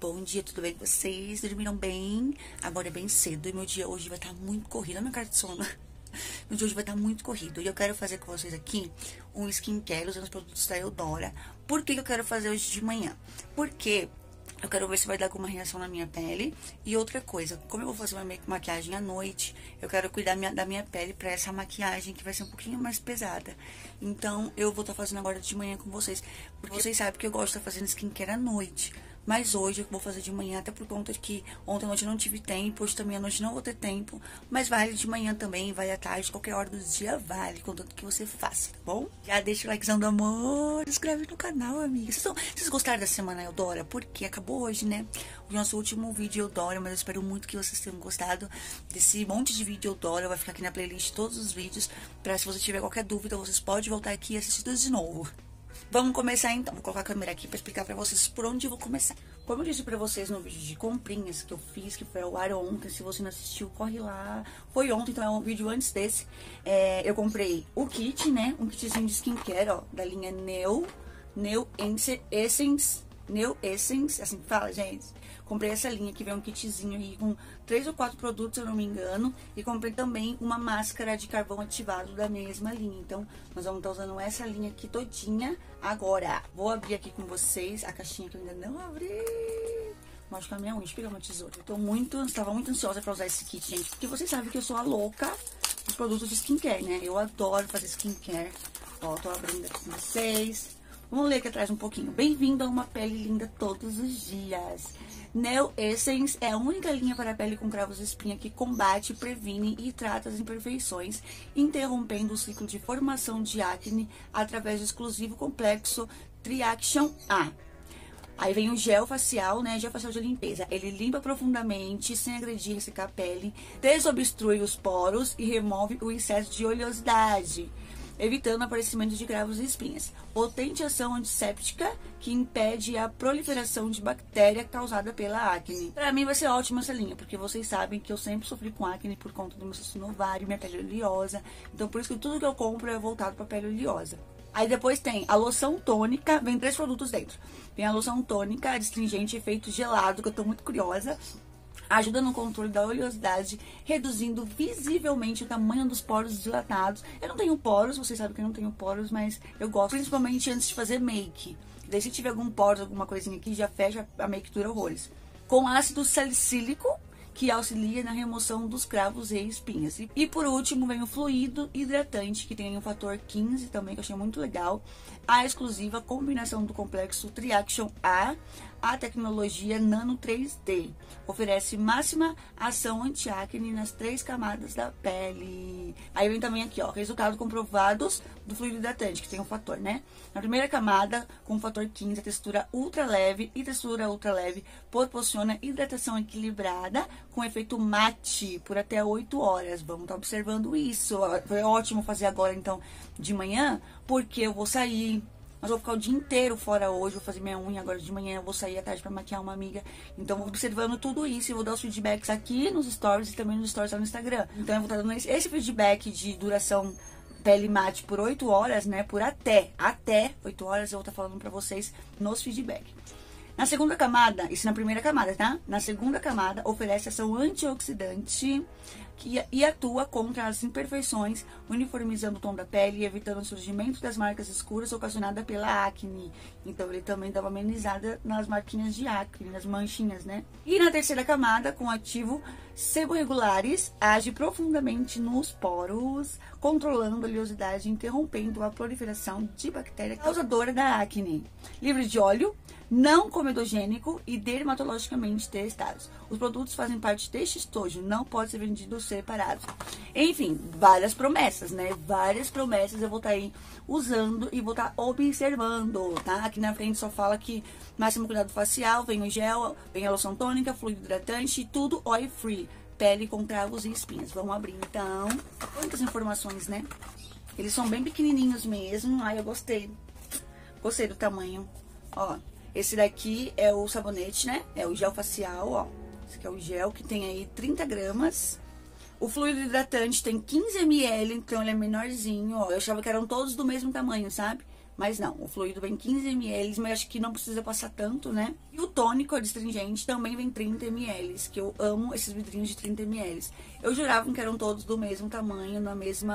bom dia, tudo bem com vocês? Dormiram bem? Agora é bem cedo e meu dia hoje vai estar muito corrido. Olha minha cara de sono. Meu dia hoje vai estar muito corrido e eu quero fazer com vocês aqui um skincare usando os produtos da Eudora. Por que eu quero fazer hoje de manhã? Porque eu quero ver se vai dar alguma reação na minha pele. E outra coisa, como eu vou fazer uma maquiagem à noite, eu quero cuidar da minha pele pra essa maquiagem que vai ser um pouquinho mais pesada. Então, eu vou estar fazendo agora de manhã com vocês. Porque vocês sabem que eu gosto de estar fazendo skincare à noite. Mas hoje eu vou fazer de manhã, até por conta de que ontem à noite eu não tive tempo, hoje também à noite não vou ter tempo. Mas vale de manhã também, vai à tarde, qualquer hora do dia vale, contanto que você faça, tá bom? Já deixa o likezão do amor, se inscreve no canal, amiga. Vocês gostaram da semana Eudora? Porque acabou hoje, né? O nosso último vídeo Eudora, mas eu espero muito que vocês tenham gostado desse monte de vídeo Eudora. Vai ficar aqui na playlist todos os vídeos, pra se você tiver qualquer dúvida, vocês podem voltar aqui e assistir tudo de novo. Vamos começar então, vou colocar a câmera aqui pra explicar pra vocês por onde eu vou começar. Como eu disse pra vocês no vídeo de comprinhas que eu fiz, que foi ao ar ontem, se você não assistiu, corre lá. Foi ontem, então é um vídeo antes desse. Eu comprei o kit, né, um kitzinho de skincare, ó, da linha New Essence, assim que fala, gente. Comprei essa linha que vem um kitzinho aí com 3 ou 4 produtos, se eu não me engano. E comprei também uma máscara de carvão ativado da mesma linha. Então, nós vamos estar usando essa linha aqui todinha agora. Vou abrir aqui com vocês a caixinha que eu ainda não abri. Vou machucar minha unha, deixa eu pegar uma tesoura. Eu estava muito ansiosa pra usar esse kit, gente. Porque vocês sabem que eu sou a louca dos produtos de skincare, né? Eu adoro fazer skincare. Ó, tô abrindo aqui com vocês. Vamos ler aqui atrás um pouquinho. Bem-vindo a uma pele linda todos os dias. New Essence é a única linha para a pele com cravos e espinha que combate, previne e trata as imperfeições, interrompendo o ciclo de formação de acne através do exclusivo complexo Triaction A. Aí vem o gel facial, né? Gel facial de limpeza. Ele limpa profundamente, sem agredir e ressecar a pele, desobstrui os poros e remove o excesso de oleosidade, evitando o aparecimento de cravos e espinhas. Potente ação antisséptica que impede a proliferação de bactéria causada pela acne. Pra mim vai ser ótima essa linha, porque vocês sabem que eu sempre sofri com acne por conta do meu cisto no ovário, minha pele é oleosa. Então por isso que tudo que eu compro é voltado pra pele oleosa. Aí depois tem a loção tônica, vem 3 produtos dentro. Tem a loção tônica, astringente, efeito gelado, que eu tô muito curiosa. Ajuda no controle da oleosidade, reduzindo visivelmente o tamanho dos poros dilatados. Eu não tenho poros, vocês sabem que eu não tenho poros, mas eu gosto, principalmente antes de fazer make. Daí se tiver algum poro, alguma coisinha aqui, já fecha, a make dura horrores. Com ácido salicílico, que auxilia na remoção dos cravos e espinhas. E por último vem o fluido hidratante, que tem o fator 15 também, que eu achei muito legal. A exclusiva combinação do complexo Triaction A, a tecnologia Nano 3D. Oferece máxima ação anti-acne nas 3 camadas da pele. Aí vem também aqui, ó, resultados comprovados do fluido hidratante, que tem um fator, né? Na primeira camada, com o fator 15, a textura ultra leve e textura ultra leve proporciona hidratação equilibrada com efeito mate por até 8 horas. Vamos estar observando isso. Foi ótimo fazer agora, então, de manhã, porque eu vou sair. Mas eu vou ficar o dia inteiro fora hoje, vou fazer minha unha agora de manhã, eu vou sair à tarde pra maquiar uma amiga. Então, vou observando tudo isso e vou dar os feedbacks aqui nos stories e também nos stories lá no Instagram. Então, eu vou estar dando esse feedback de duração pele mate por 8 horas, né? Por até 8 horas eu vou estar falando pra vocês nos feedbacks. Na segunda camada, isso na primeira camada, tá? Na segunda camada, oferece ação antioxidante e atua contra as imperfeições, uniformizando o tom da pele e evitando o surgimento das marcas escuras ocasionadas pela acne. Então, ele também dá uma amenizada nas marquinhas de acne, nas manchinhas, né? E na terceira camada, com ativo seborregulares, age profundamente nos poros, controlando a oleosidade e interrompendo a proliferação de bactéria causadora da acne. Livre de óleo, não comedogênico e dermatologicamente testados. Os produtos fazem parte deste estojo, não pode ser vendido separado. Enfim, várias promessas, né? Várias promessas eu vou estar aí usando e vou estar observando, tá? Aqui na frente só fala que máximo cuidado facial, vem o gel, vem a loção tônica, fluido hidratante e tudo oil free. Pele com cravos e espinhas. Vamos abrir então. Quantas informações, né? Eles são bem pequenininhos mesmo. Ai, eu gostei. Gostei do tamanho. Ó, esse daqui é o sabonete, né? É o gel facial, ó. Esse aqui é o gel que tem aí 30 gramas. O fluido hidratante tem 15 ml, então ele é menorzinho, ó. Eu achava que eram todos do mesmo tamanho, sabe? Mas não, o fluido vem 15 ml, mas acho que não precisa passar tanto, né? E o tônico adstringente também vem 30 ml, que eu amo esses vidrinhos de 30 ml. Eu jurava que eram todos do mesmo tamanho, no mesmo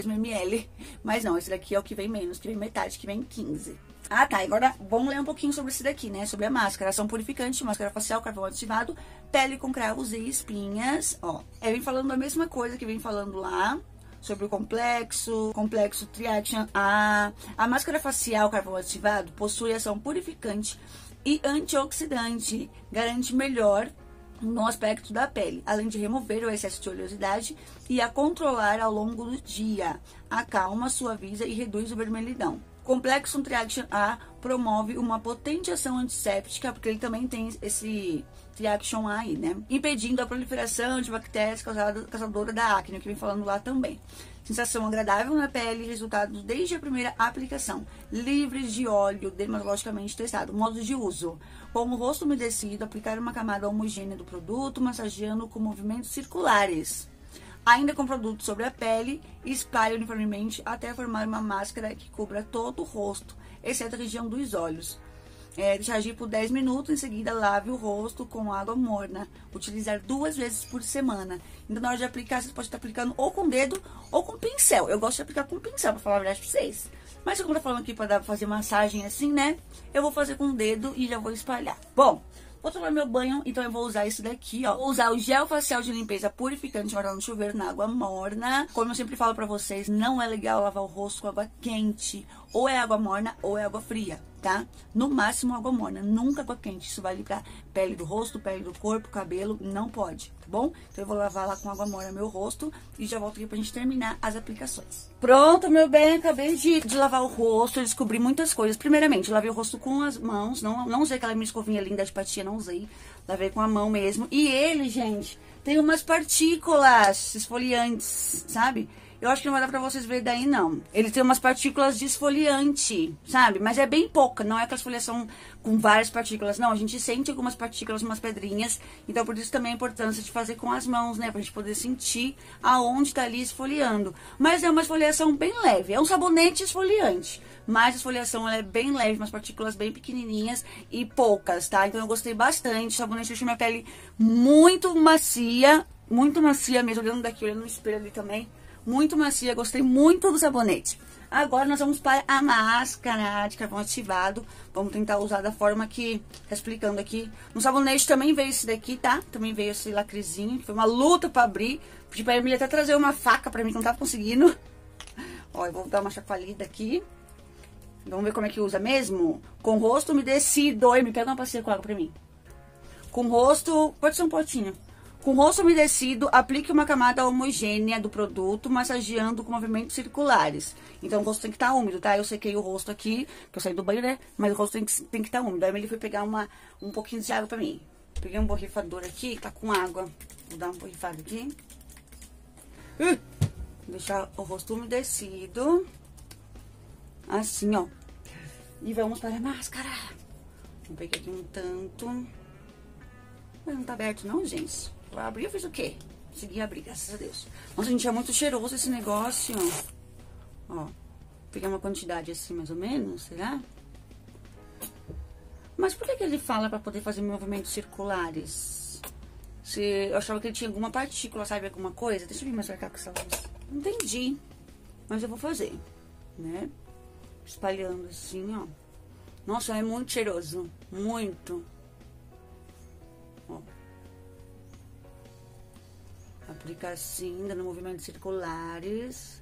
ml, mas não, esse daqui é o que vem menos, que vem metade, que vem 15. Ah, tá, agora vamos ler um pouquinho sobre esse daqui, né? Sobre a máscara, ação purificante, máscara facial, carvão ativado, pele com cravos e espinhas, ó. Vem falando a mesma coisa que vem falando lá, sobre o complexo Triaction A. A máscara facial carvão ativado possui ação purificante e antioxidante, garante melhor no aspecto da pele, além de remover o excesso de oleosidade e a controlar ao longo do dia. Acalma, suaviza e reduz o vermelhidão. Complexo Triaction A promove uma potente ação antisséptica, porque ele também tem esse Triaction A aí, né? Impedindo a proliferação de bactérias causadora da acne, que vem falando lá também. Sensação agradável na pele, resultados desde a primeira aplicação. Livres de óleo, dermatologicamente testado. Modo de uso. Com o rosto umedecido, aplicar uma camada homogênea do produto, massageando com movimentos circulares. Ainda com produto sobre a pele, espalhe uniformemente até formar uma máscara que cubra todo o rosto, exceto a região dos olhos. Deixar agir por 10 minutos, em seguida lave o rosto com água morna. Utilizar 2 vezes por semana. Então, na hora de aplicar, você pode estar aplicando ou com o dedo ou com pincel. Eu gosto de aplicar com pincel, pra falar a verdade pra vocês. Mas como eu tô falando aqui pra fazer massagem assim, né? Eu vou fazer com o dedo e já vou espalhar. Bom, vou tomar meu banho, então eu vou usar esse daqui, ó. Vou usar o gel facial de limpeza purificante guardado no chuveiro na água morna. Como eu sempre falo pra vocês, não é legal lavar o rosto com água quente. Ou é água morna ou é água fria, tá? No máximo água morna, nunca água quente. Isso vale pra pele do rosto, pele do corpo, cabelo, não pode, tá bom? Então eu vou lavar lá com água morna meu rosto e já volto aqui pra gente terminar as aplicações. Pronto, meu bem, acabei de lavar o rosto, eu descobri muitas coisas. Primeiramente, eu lavei o rosto com as mãos, não usei aquela minha escovinha linda de patinha, não usei. Lavei com a mão mesmo. E ele, gente, tem umas partículas esfoliantes, sabe? Eu acho que não vai dar pra vocês verem daí, não. Ele tem umas partículas de esfoliante, sabe? Mas é bem pouca, não é aquela esfoliação com várias partículas. Não, a gente sente algumas partículas, umas pedrinhas. Então, por isso também a importância de fazer com as mãos, né? Pra gente poder sentir aonde tá ali esfoliando. Mas é uma esfoliação bem leve. É um sabonete esfoliante. Mas a esfoliação ela é bem leve, umas partículas bem pequenininhas e poucas, tá? Então, eu gostei bastante. O sabonete deixou minha pele muito macia mesmo. Olhando daqui, olhando no espelho ali também. Muito macia, gostei muito do sabonete. Agora nós vamos para a máscara de carvão ativado. Vamos tentar usar da forma que tá explicando aqui. No sabonete também veio esse daqui, tá? Também veio esse lacrezinho, que foi uma luta pra abrir. Pedi pra Emília até trazer uma faca pra mim, que não tava conseguindo. Ó, eu vou dar uma chacoalhada aqui. Vamos ver como é que usa mesmo? Com o rosto umedecido. Me pega uma pastilha com água pra mim. Com o rosto... Pode ser um potinho. Com o rosto umedecido, aplique uma camada homogênea do produto, massageando com movimentos circulares. Então, o rosto tem que estar úmido, tá? Eu sequei o rosto aqui, que eu saí do banho, né? Mas o rosto tem que estar úmido. Aí, ele foi pegar um pouquinho de água pra mim. Peguei um borrifador aqui, que tá com água. Vou dar uma borrifada aqui. Deixar o rosto umedecido. Assim, ó. E vamos para a máscara. Vou pegar aqui um tanto. Mas não tá aberto não, gente. Eu abri, eu fiz o quê? Consegui abrir, graças a Deus. Nossa, gente, é muito cheiroso esse negócio. Ó, pegar uma quantidade assim, mais ou menos, será? Mas por que ele fala pra poder fazer movimentos circulares? Eu achava que ele tinha alguma partícula, sabe? Alguma coisa. Deixa eu vir mais pra cá com essa luz. Não entendi. Mas eu vou fazer, né? Espalhando assim, ó. Nossa, é muito cheiroso. Muito. Ó. Aplicar assim, dando movimentos circulares.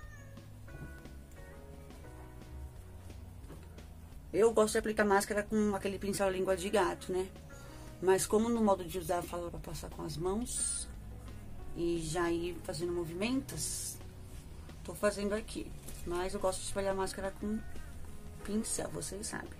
Eu gosto de aplicar máscara com aquele pincel língua de gato, né? Mas como no modo de usar fala pra passar com as mãos e já ir fazendo movimentos, tô fazendo aqui. Mas eu gosto de espalhar a máscara com pincel, vocês sabem.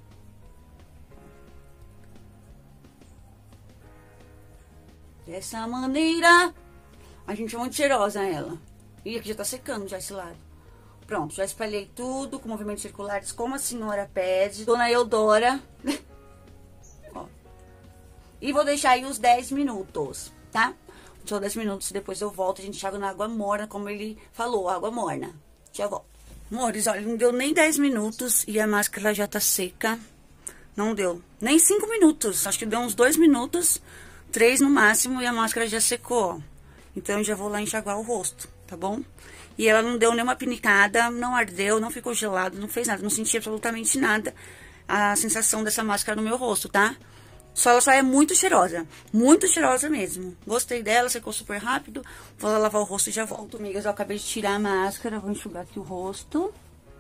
Dessa maneira, a gente é muito cheirosa ela. E aqui já tá secando já esse lado. Pronto, já espalhei tudo com movimentos circulares, como a senhora pede. Dona Eudora. Ó. E vou deixar aí uns 10 minutos, tá? Só 10 minutos, depois eu volto, a gente joga na água morna, como ele falou, água morna. Já volto. Amores, olha, não deu nem 10 minutos e a máscara já tá seca. Não deu nem 5 minutos. Acho que deu uns 2 minutos, 3 no máximo, e a máscara já secou, ó. Então, eu já vou lá enxaguar o rosto, tá bom? E ela não deu nenhuma pinicada, não ardeu, não ficou gelado, não fez nada. Não senti absolutamente nada a sensação dessa máscara no meu rosto, tá? Ela só é muito cheirosa mesmo. Gostei dela, secou super rápido. Vou lá lavar o rosto e já volto. Amigas, eu acabei de tirar a máscara, vou enxugar aqui o rosto.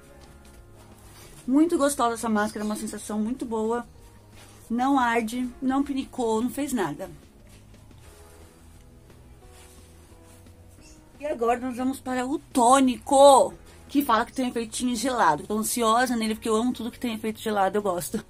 Muito gostosa essa máscara, uma sensação muito boa. Não arde, não pinicou, não fez nada. E agora nós vamos para o tônico, que fala que tem efeitinho gelado. Tô ansiosa nele porque eu amo tudo que tem efeito gelado, eu gosto.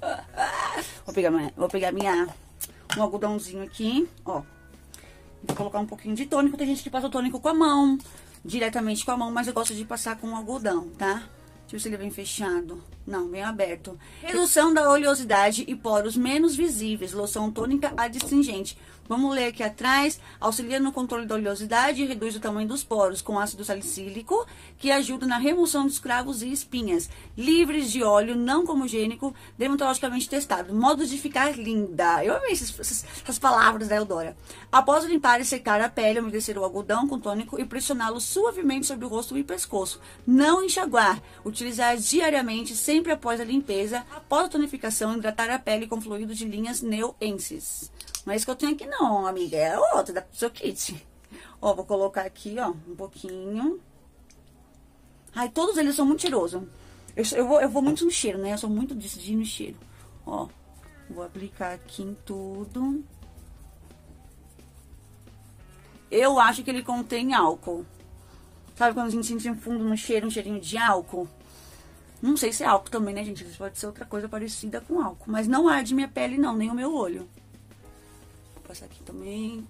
Vou pegar um algodãozinho aqui, ó. Vou colocar um pouquinho de tônico. Tem gente que passa o tônico com a mão, diretamente com a mão, mas eu gosto de passar com o algodão, tá? Deixa eu ver se ele vem fechado. Não, bem aberto. Redução da oleosidade e poros menos visíveis. Loção tônica adstringente. Vamos ler aqui atrás. Auxilia no controle da oleosidade e reduz o tamanho dos poros com ácido salicílico, que ajuda na remoção dos cravos e espinhas. Livres de óleo, não comogênico, dermatologicamente testado. Modo de ficar linda. Eu amei essas palavras da Eudora. Após limpar e secar a pele, umedecer o algodão com tônico e pressioná-lo suavemente sobre o rosto e pescoço. Não enxaguar. Utilizar diariamente, sempre após a limpeza. Após a tonificação, hidratar a pele com fluido de linhas neuenses. Não é isso que eu tenho aqui não, amiga. É outra da seu kit. Ó, vou colocar aqui, ó, um pouquinho. Ai, todos eles são muito cheirosos. Eu vou muito no cheiro, né? Eu sou muito de ir no cheiro. Ó, vou aplicar aqui em tudo. Eu acho que ele contém álcool. Sabe quando a gente sente um fundo no cheiro, um cheirinho de álcool? Não sei se é álcool também, né, gente? Isso pode ser outra coisa parecida com álcool. Mas não arde minha pele, não, nem o meu olho. Vou passar aqui também.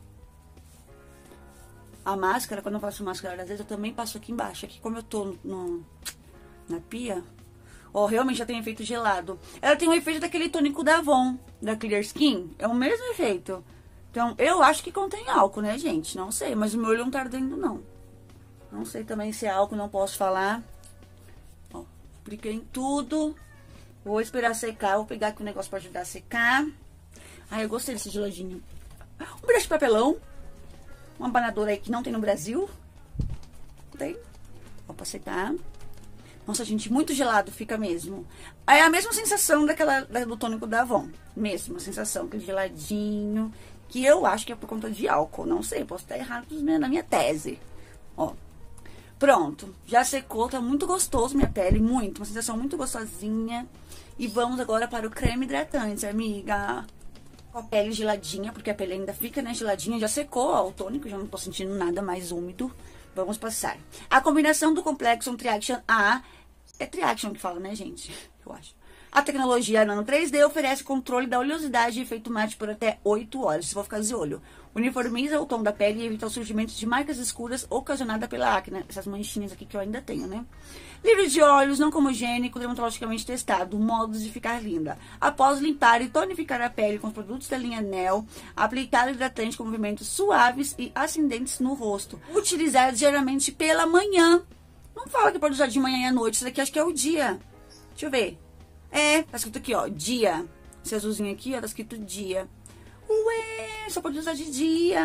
A máscara, quando eu faço máscara, às vezes eu também passo aqui embaixo. Aqui, como eu tô na pia, ó, realmente já tem efeito gelado. Ela tem o efeito daquele tônico da Avon, da Clear Skin. É o mesmo efeito. Então, eu acho que contém álcool, né, gente? Não sei, mas o meu olho não tá ardendo, não. Não sei também se é álcool, não posso falar. Ó, apliquei em tudo. Vou esperar secar. Vou pegar aqui um negócio pra ajudar a secar. Ai, eu gostei desse geladinho. Um brush de papelão. Uma abanadora aí que não tem no Brasil. Tem. Ó, pra secar. Nossa, gente, muito gelado fica mesmo. É a mesma sensação do tônico da Avon. Mesma sensação, aquele geladinho. Que eu acho que é por conta de álcool. Não sei, posso estar errado na minha tese. Ó. Pronto, já secou, tá muito gostoso minha pele, muito, uma sensação muito gostosinha. E vamos agora para o creme hidratante, amiga. Com a pele geladinha, porque a pele ainda fica, né, geladinha. Já secou, ó, o tônico, já não tô sentindo nada mais úmido. Vamos passar. A combinação do Complexon Triaction A, é Triaction que fala, né, gente? Eu acho. A tecnologia Nano 3D oferece controle da oleosidade e efeito mate por até 8 horas. Você vai ficar de olho. Uniformiza o tom da pele e evita o surgimento de marcas escuras ocasionadas pela acne. Essas manchinhas aqui que eu ainda tenho, né? Livre de óleos, não comogênico, dermatologicamente testado. Modos de ficar linda. Após limpar e tonificar a pele com os produtos da linha Nel, aplicar o hidratante com movimentos suaves e ascendentes no rosto. Utilizar diariamente pela manhã. Não fala que pode usar de manhã e à noite. Isso daqui acho que é o dia. Deixa eu ver. É, tá escrito aqui, ó, dia. Esse azulzinho aqui, ó, tá escrito dia. Ué, só pode usar de dia.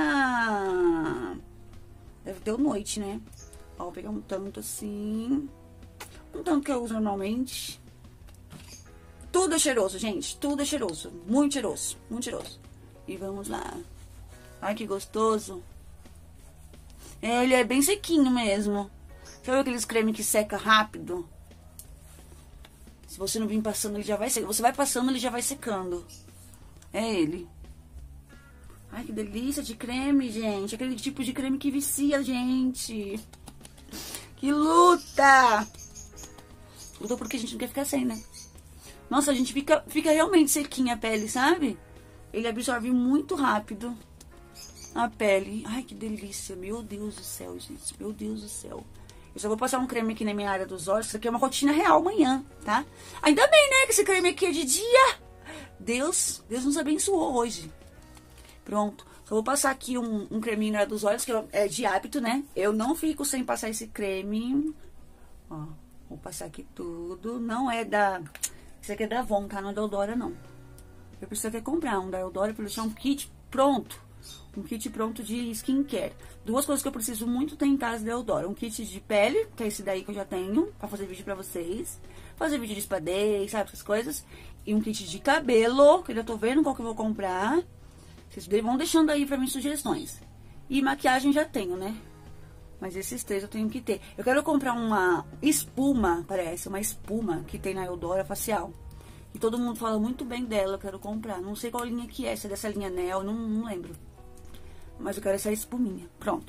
Deve ter noite, né? Ó, vou pegar um tanto assim. Um tanto que eu uso normalmente. Tudo é cheiroso, gente. Tudo é cheiroso. Muito cheiroso. Muito cheiroso. E vamos lá. Ai, que gostoso. É, ele é bem sequinho mesmo. Sabe aqueles cremes que seca rápido? Se você não vir passando, ele já vai secando. Você vai passando, ele já vai secando. É ele. Ai, que delícia de creme, gente. Aquele tipo de creme que vicia, gente. Que luta! Luta porque a gente não quer ficar sem, né? Nossa, a gente fica realmente sequinha a pele, sabe? Ele absorve muito rápido a pele. Ai, que delícia. Meu Deus do céu, gente. Meu Deus do céu. Eu só vou passar um creme aqui na minha área dos olhos. Isso aqui é uma rotina real amanhã, tá? Ainda bem, né? Que esse creme aqui é de dia. Deus nos abençoou hoje. Pronto. Só vou passar aqui um creminho na área dos olhos, que é de hábito, né? Eu não fico sem passar esse creme. Ó. Vou passar aqui tudo. Não é da... Isso aqui é da Avon, tá? Não é da Eudora, não. Eu preciso aqui comprar um da Eudora pra deixar um kit pronto. Um kit pronto de skincare. Duas coisas que eu preciso muito ter em casa da Eudora. Um kit de pele, que é esse daí que eu já tenho, pra fazer vídeo pra vocês. Fazer vídeo de spa day, sabe, essas coisas. E um kit de cabelo, que eu já tô vendo qual que eu vou comprar. Vocês vão deixando aí pra mim sugestões. E maquiagem já tenho, né? Mas esses três eu tenho que ter. Eu quero comprar uma espuma, parece, uma espuma que tem na Eudora facial. E todo mundo fala muito bem dela, eu quero comprar. Não sei qual linha que é, se é dessa linha Nel, não lembro. Mas eu quero essa espuminha. Pronto.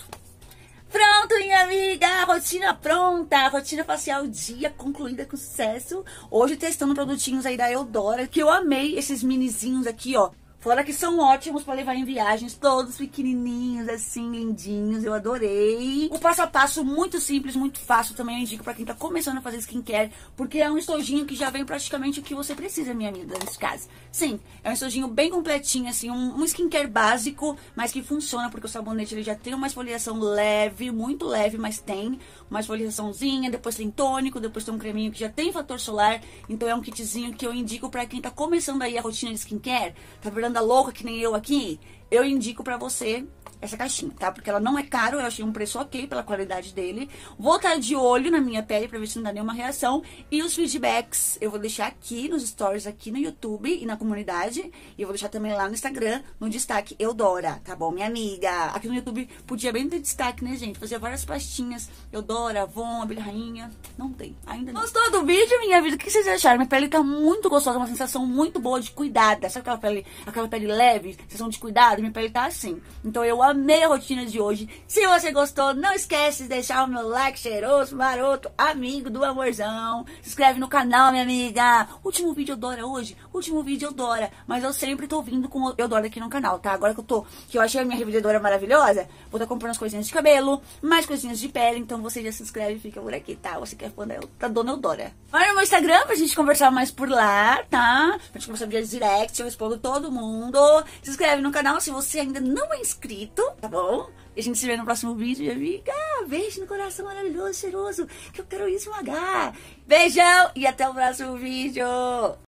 Pronto, minha amiga! Rotina pronta! Rotina facial dia concluída com sucesso. Hoje testando produtinhos aí da Eudora, que eu amei esses minizinhos aqui, ó. Fora que são ótimos pra levar em viagens, todos pequenininhos, assim, lindinhos, eu adorei. O passo a passo muito simples, muito fácil, também eu indico pra quem tá começando a fazer skincare, porque é um estojinho que já vem praticamente o que você precisa, minha amiga, nesse caso. Sim, é um estojinho bem completinho, assim, um skincare básico, mas que funciona, porque o sabonete ele já tem uma esfoliação leve, muito leve, mas tem uma esfoliaçãozinha, depois tem tônico, depois tem um creminho que já tem fator solar, então é um kitzinho que eu indico pra quem tá começando aí a rotina de skincare, tá virando louca que nem eu aqui, eu indico pra você essa caixinha, tá? Porque ela não é caro, eu achei um preço ok pela qualidade dele. Vou estar de olho na minha pele pra ver se não dá nenhuma reação. E os feedbacks eu vou deixar aqui nos stories, aqui no YouTube e na comunidade. E eu vou deixar também lá no Instagram, no destaque Eudora, tá bom, minha amiga? Aqui no YouTube podia bem ter destaque, né, gente? Fazia várias pastinhas, Eudora, Avon, Abelha Rainha. Não tem, ainda não. Gostou do vídeo, minha vida? O que vocês acharam? Minha pele tá muito gostosa, uma sensação muito boa de cuidada. Sabe aquela pele leve, sensação de cuidado? Minha pele tá assim. Então eu amei a rotina de hoje. Se você gostou, não esquece de deixar o meu like cheiroso, maroto, amigo do amorzão. Se inscreve no canal, minha amiga. Último vídeo Eudora hoje. Último vídeo Eudora. Mas eu sempre tô vindo com Eudora aqui no canal, tá? Agora que eu achei a minha revendedora maravilhosa, vou estar comprando as coisinhas de cabelo, mais coisinhas de pele. Então você já se inscreve e fica por aqui, tá? Você que é fã da Dona Eudora. Vai no meu Instagram pra gente conversar mais por lá, tá? Pra gente conversar via direct, eu respondo todo mundo. Se inscreve no canal se você ainda não é inscrito, tá bom? E a gente se vê no próximo vídeo, minha amiga. Beijo no coração maravilhoso, cheiroso, que eu quero isso, H. Beijão e até o próximo vídeo.